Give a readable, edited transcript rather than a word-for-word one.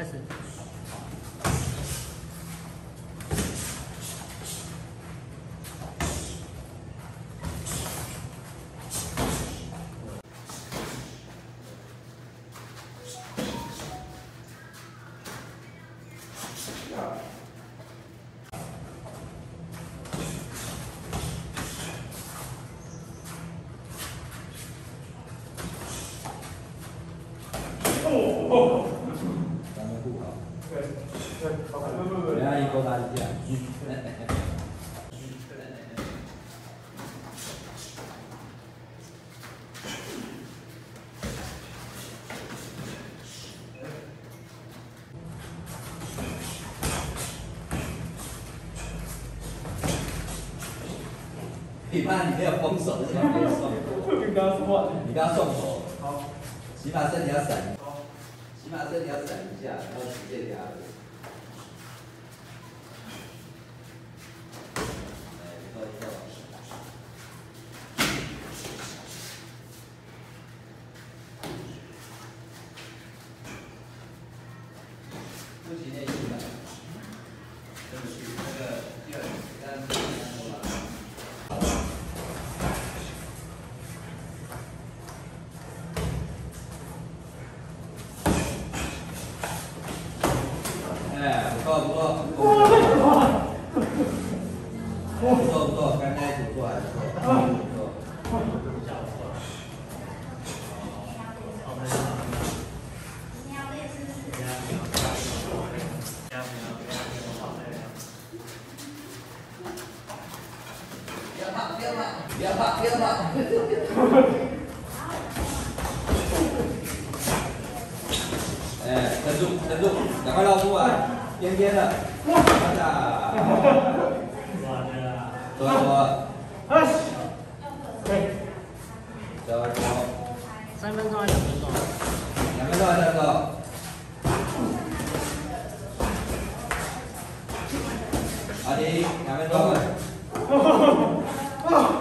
开始。 哦，咱们护好。对对，不，等下一勾搭一下。你怕你没有封手是吧？没送。 你刚刚说话。 你刚刚送手。 好。 起码身体要闪。起码身体要闪一下，然后直接给他。哎，不错不错。不行内劲的。那个第二三多了。哎，不错不错，不错不错，刚开始不错还不错，不错。不要怕，不要怕，不要怕，不要怕。哎，撑住，撑住，赶快绕出来，边边的，快点，走走， 对， 走走 3分钟还是2分钟 ？2分钟还是3分钟？阿迪，2分钟。